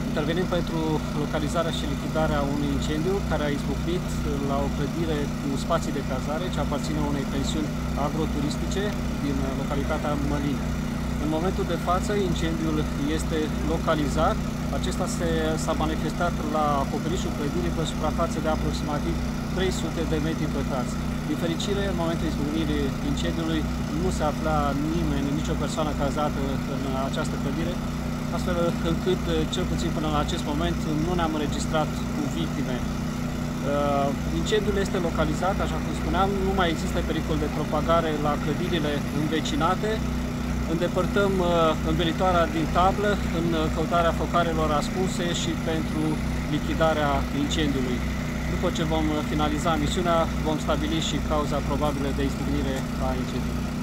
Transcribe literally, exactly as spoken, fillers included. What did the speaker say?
Intervenim pentru localizarea și lichidarea unui incendiu care a izbucnit la o clădire cu spații de cazare ce aparține unei pensiuni agroturistice din localitatea Măline. În momentul de față, incendiul este localizat. Acesta s-a manifestat la acoperișul clădirii pe o suprafață de aproximativ trei sute de metri pătrați. Din fericire, în momentul izbucnirii incendiului nu se afla nimeni, nicio persoană cazată în această clădire, astfel încât, cel puțin până la acest moment, nu ne-am înregistrat cu victime. Incendiul este localizat, așa cum spuneam, nu mai există pericol de propagare la clădirile învecinate. Îndepărtăm învelitoarea din tablă în căutarea focarelor ascunse și pentru lichidarea incendiului. După ce vom finaliza misiunea, vom stabili și cauza probabilă de izbucnire a incendiului.